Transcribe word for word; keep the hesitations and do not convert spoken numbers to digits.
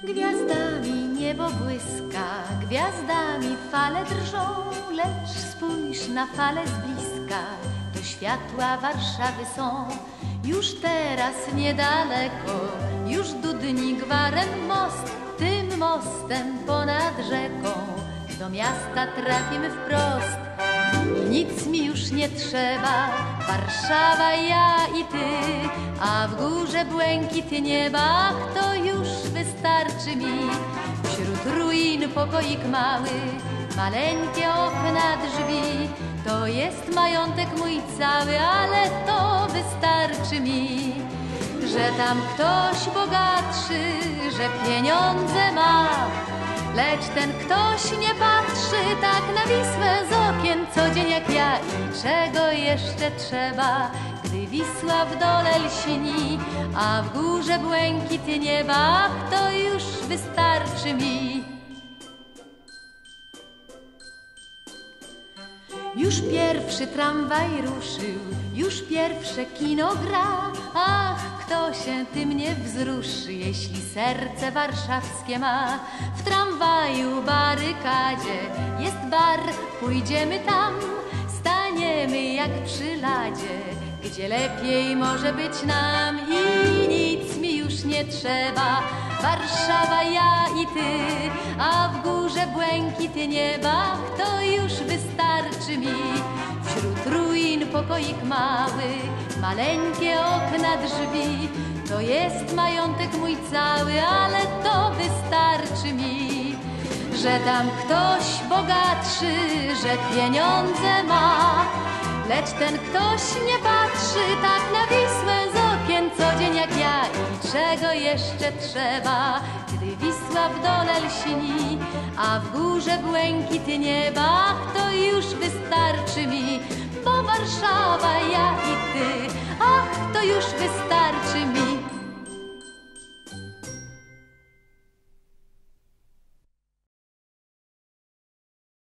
Gwiazdami niebo błyska, gwiazdami fale drżą, lecz spójrz na fale z bliska, to światła Warszawy są. Już teraz niedaleko, już dudni gwarem most, tym mostem ponad rzeką do miasta trafimy wprost. I nic mi już nie trzeba, Warszawa, ja i ty, a w górze błękit nieba, to już wystarczy mi. Wśród ruin pokoik mały, maleńkie okna, drzwi, to jest majątek mój cały, ale to wystarczy mi. Że tam ktoś bogatszy, że pieniądze ma, lecz ten ktoś nie patrzy tak na Wisłę z okien co dzień jak ja. I czego jeszcze trzeba, gdy Wisła w dole lśni, a w górze błękit nieba, to już wystarczy mi. Już pierwszy tramwaj ruszył, już pierwsze kino gra. Ach, kto się tym nie wzruszy, jeśli serce warszawskie ma. W tramwaju barykadzie jest bar, pójdziemy tam, staniemy jak przy ladzie, gdzie lepiej może być nam. I nic mi już nie trzeba, Warszawa, ja i ty, a w górze błękit nieba, to już wystarczy mi. Wśród ruin pokoik mały, maleńkie okna, drzwi, to jest majątek mój cały, ale to wystarczy mi. Że tam ktoś bogatszy, że pieniądze ma, lecz ten ktoś nie patrzy tak na Wisłę z okien co dzień jak ja. I czego jeszcze trzeba, gdy Wisła w dole lśni, a w górze błękit nieba, to już wystarczy mi. Bo Warszawa,